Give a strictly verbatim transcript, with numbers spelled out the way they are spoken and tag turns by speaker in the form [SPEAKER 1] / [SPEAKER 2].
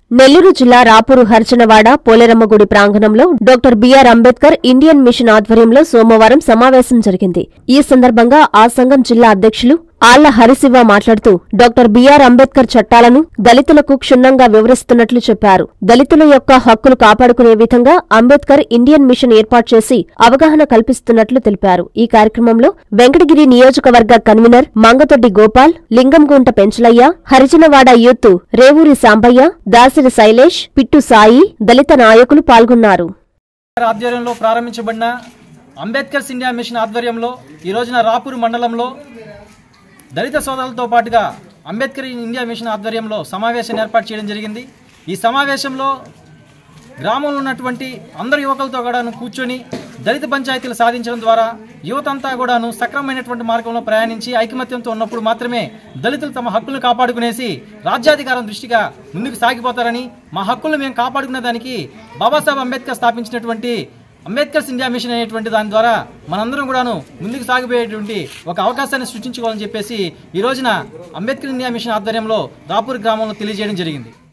[SPEAKER 1] నెల్లూరు జిల్లా రాపూరు హర్చనవాడ పోలేరమ్మగుడి ప్రాంగణంలో doctor BR Ambedkar Indian mission ఆధ్వర్యంలో సోమవారం సమావేశం జరిగింది. ఈ సందర్భంగా ఆ సంఘం జిల్లా అధ్యక్షులు ఆళ్ల హరిశివ మాట్లాడుతూ డాక్టర్ బిఆర్ అంబేద్కర్ చట్టాలను దళితులకు క్షుణ్ణంగా వివరిస్తున్నట్లు చెప్పారు. దళితుల యొక్క హక్కులు కాపాడుకునే విధంగా అంబేద్కర్ ఇండియన్ మిషన్ ఏర్పాటు చేసి అవగాహన కల్పిస్తున్నట్లు తెలిపారు. ఈ కార్యక్రమంలో వెంకటగిరి నియోజకవర్గ కన్వీనర్ మంగతొడ్డి గోపాల్, లింగంగుంట పెంచలయ్య, హరిజనవాడ యూత్ రేవూరి సాంబయ్య, దాసిరి శైలేష్, పిట్టు సాయి, దళిత నాయకులు పాల్గొన్నారు.
[SPEAKER 2] ఆధ్వర్యంలో ప్రారంభించబడిన అంబేద్కర్ ఇండియా మిషన్ ఆధ్వర్యంలో ఈ రోజున రాపూరు మండలంలో దళిత సోదరులతో పాటుగా అంబేద్కర్ ఇండియా మిషన్ ఆధ్వర్యంలో సమావేశాన్ని ఏర్పాటు చేయడం జరిగింది. ఈ సమావేశంలో గ్రామంలో ఉన్నటువంటి అందరు యువకులతో కూడాను కూర్చొని దళిత పంచాయతీలు సాధించడం ద్వారా యువతంతా కూడాను సక్రమమైనటువంటి మార్గంలో ప్రయాణించి ఐకమత్యంతో ఉన్నప్పుడు మాత్రమే దళితులు తమ హక్కులను కాపాడుకునేసి రాజ్యాధికారం దృష్టిగా ముందుకు సాగిపోతారని, మా హక్కులను మేము కాపాడుకునే దానికి బాబాసాహెబ్ అంబేద్కర్ స్థాపించినటువంటి అంబేద్కర్ ఇండియా మిషన్ అనేటువంటి దాని ద్వారా మనందరం కూడాను ముందుకు సాగిపోయేటువంటి ఒక అవకాశాన్ని సృష్టించుకోవాలని చెప్పేసి ఈ రోజున అంబేద్కర్ ఇండియా మిషన్ ఆధ్వర్యంలో రాపూర్ గ్రామంలో తెలియజేయడం జరిగింది.